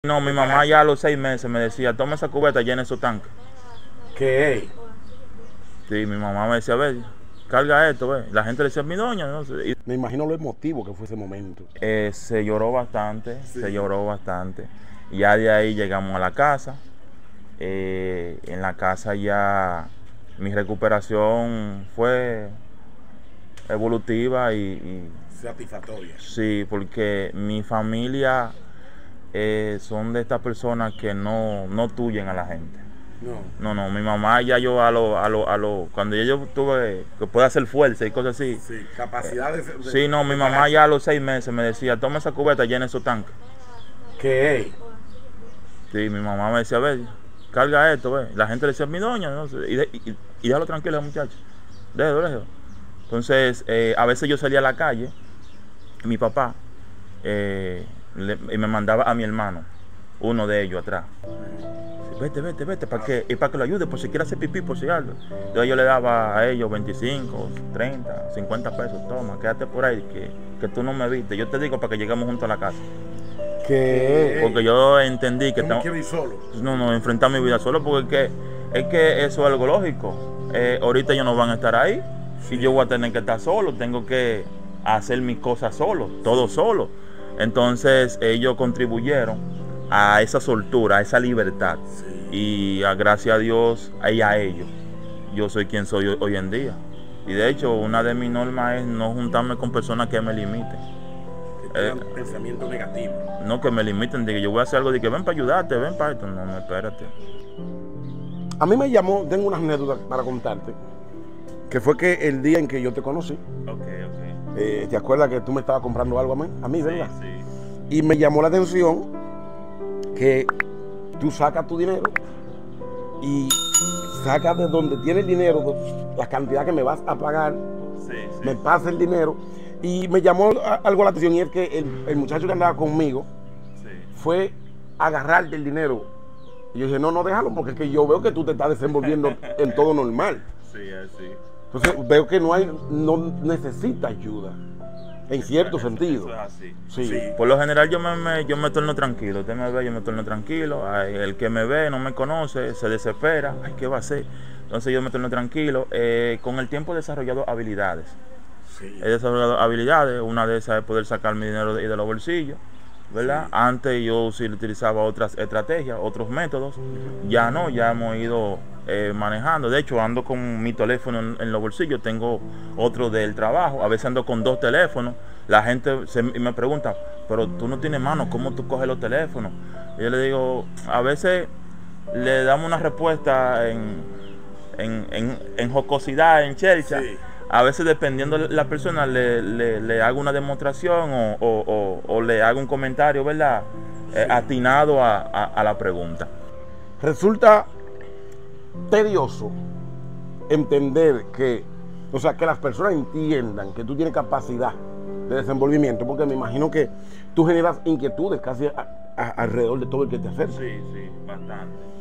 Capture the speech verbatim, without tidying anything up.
No, mi mamá ya a los seis meses me decía, toma esa cubeta, llena esos tanques. ¿Qué? Sí, mi mamá me decía, a ver, carga esto, ve. La gente le decía, mi doña, no sé. Y, Me imagino lo emotivo que fue ese momento. eh, se lloró bastante, Sí. se lloró bastante. Y ya de ahí llegamos a la casa. Eh, en la casa ya mi recuperación fue evolutiva y, y Satisfactoria. sí, porque mi familia eh, son de estas personas que no, no tuyen a la gente. No. No, no, mi mamá ya yo a lo, a lo, a lo, cuando ya yo tuve que puede hacer fuerza y cosas así. Sí, capacidad de... de Sí, no, mi mamá ya a los seis meses me decía, toma esa cubeta, llena esos tanques. ¿Qué? Sí, mi mamá me decía, a ver, carga esto, ve. La gente le decía, mi doña, no sé, y, de, y, y déjalo tranquilo, muchacho. Déjalo, déjalo. Entonces, eh, a veces yo salía a la calle, mi papá, eh, le, y me mandaba a mi hermano, uno de ellos atrás. Vete, vete, vete, para que, y para que lo ayude, por si quiere hacer pipí, por si algo. Entonces yo le daba a ellos veinticinco, treinta, cincuenta pesos, toma, quédate por ahí, que, que tú no me viste. Yo te digo para que lleguemos juntos a la casa. ¿Qué? Porque yo entendí que ¿No me quiero ir solo? no, no, enfrentar mi vida solo, porque es que, es que eso es algo lógico. Eh, ahorita ellos no van a estar ahí, y yo voy a tener que estar solo, tengo que hacer mis cosas solo, todo solo. Entonces ellos contribuyeron a esa soltura, a esa libertad. Sí. Y a, gracias a Dios y a ellos, yo soy quien soy hoy, hoy en día. Y de hecho, una de mis normas es no juntarme con personas que me limiten. Que tengan eh, pensamiento negativo. No que me limiten, de que yo voy a hacer algo, de que ven para ayudarte, ven para esto. No, no, espérate. A mí me llamó, tengo una anécdota para contarte, que fue que el día en que yo te conocí, Ok, ok. eh, ¿te acuerdas que tú me estabas comprando algo a mí? A mí, ¿verdad? Sí, sí. Y me llamó la atención que tú sacas tu dinero y sacas de donde tienes el dinero, la cantidad que me vas a pagar, sí, sí. me pasa el dinero. Y me llamó algo la atención y es que el, el muchacho que andaba conmigo Sí. fue a agarrarte el dinero. Y yo dije, no, no, déjalo, porque es que yo veo que tú te estás desenvolviendo en todo normal. Sí, así. Entonces veo que no hay, no necesita ayuda, en cierto eso, sentido. Eso es así. Sí. Sí. Por lo general yo me, me, yo me torno tranquilo. Usted me ve, yo me torno tranquilo. Ay, el que me ve, no me conoce, se desespera. Ay, ¿qué va a hacer? Entonces yo me torno tranquilo. Eh, con el tiempo he desarrollado habilidades. Sí. He desarrollado habilidades. Una de esas es poder sacar mi dinero de, de los bolsillos, ¿verdad? Sí. Antes yo sí utilizaba otras estrategias, otros métodos. Ya no, ya hemos ido eh, manejando. De hecho, ando con mi teléfono en, en los bolsillos. Tengo otro del trabajo. A veces ando con dos teléfonos. La gente se, me pregunta, pero tú no tienes mano, ¿cómo tú coges los teléfonos? Y yo le digo, a veces le damos una respuesta en, en, en, en jocosidad, en chercha. Sí. A veces, dependiendo de la persona, le, le, le hago una demostración o, o, o, o le hago un comentario, ¿verdad? Sí. Eh, atinado a, a, a la pregunta. Resulta tedioso entender que, o sea, que las personas entiendan que tú tienes capacidad de desenvolvimiento, porque me imagino que tú generas inquietudes casi a, a, alrededor de todo el que te acerca. Sí, sí, bastante.